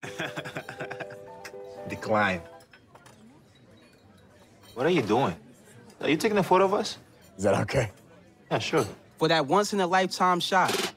Decline. What are you doing? Are you taking a photo of us? Is that okay? Yeah, sure. For that once-in-a-lifetime shot.